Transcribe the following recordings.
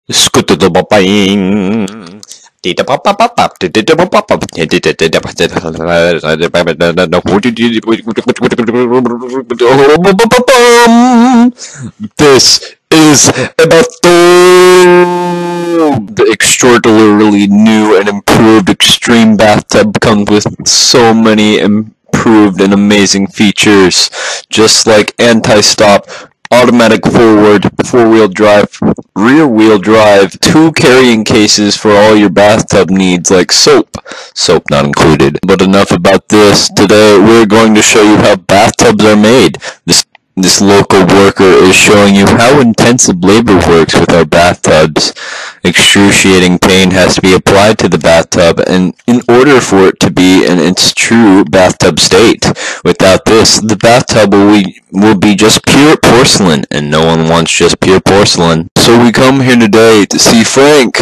Scooter-the-bop-bing. This is about the extraordinarily new and improved Extreme Bathtub comes with so many improved and amazing features, just like anti-stop, automatic forward, four-wheel drive, rear-wheel drive, two carrying cases for all your bathtub needs like soap not included. But enough about this. Today we're going to show you how bathtubs are made. This local worker is showing you how intensive labor works with our bathtubs. Excruciating pain has to be applied to the bathtub and in order for it to be in its true bathtub state. Without this, the bathtub will be just pure porcelain, and no one wants just pure porcelain. So we come here today to see Frank.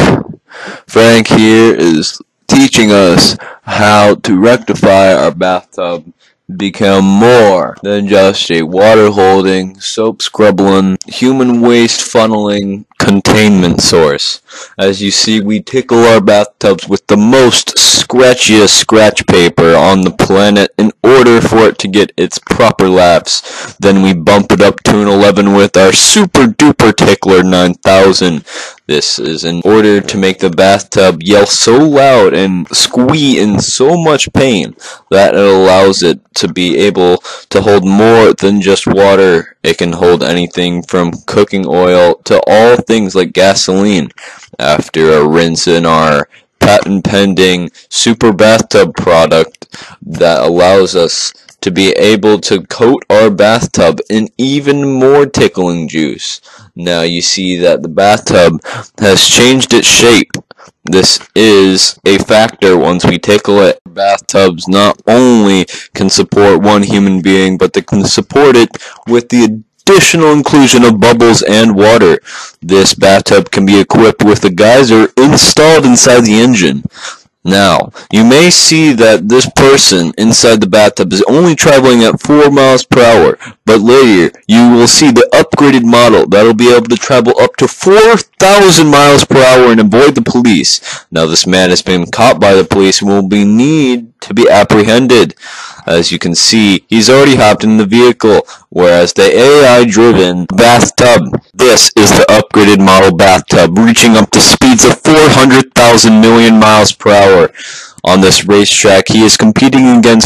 Frank here is teaching us how to rectify our bathtub become more than just a water holding, soap scrubbling, human waste funneling containment source. As you see, we tickle our bathtubs with the most scratchiest scratch paper on the planet in order for it to get its proper laughs. Then we bump it up to an 11 with our super duper tickler 9000. This is in order to make the bathtub yell so loud and squeak in so much pain that it allows it to be able to hold more than just water. It can hold anything from cooking oil to all things like gasoline. After a rinse in our patent pending super bathtub product that allows us to be able to coat our bathtub in even more tickling juice. Now you see that the bathtub has changed its shape. This is a factor once we tickle it. Bathtubs not only can support one human being, but they can support it with the additional inclusion of bubbles and water. This bathtub can be equipped with a geyser installed inside the engine. Now, you may see that this person inside the bathtub is only traveling at 4 miles per hour, but later you will see the upgraded model that will be able to travel up to 4,000 miles per hour and avoid the police. Now, this man has been caught by the police and will need to be apprehended. As you can see, he's already hopped in the vehicle, whereas the AI-driven bathtub, this is the upgraded model bathtub, reaching up to speeds of 400,000 million miles per hour. On this racetrack, he is competing against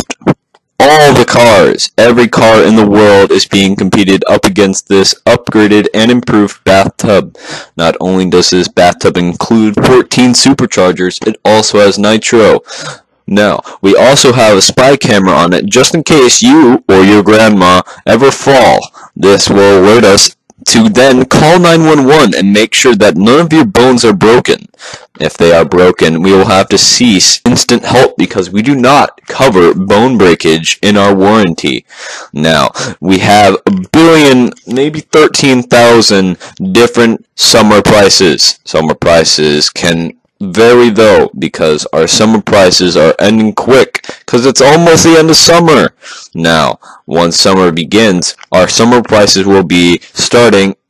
all the cars. Every car in the world is being competed up against this upgraded and improved bathtub. Not only does this bathtub include 14 superchargers, it also has nitro. Now, we also have a spy camera on it just in case you or your grandma ever fall. This will alert us to then call 911 and make sure that none of your bones are broken. If they are broken, we will have to cease instant help because we do not cover bone breakage in our warranty. Now, we have a billion, maybe 13,000 different summer prices. Summer prices can vary though, because our summer prices are ending quick because it's almost the end of summer. Now, once summer begins, our summer prices will be starting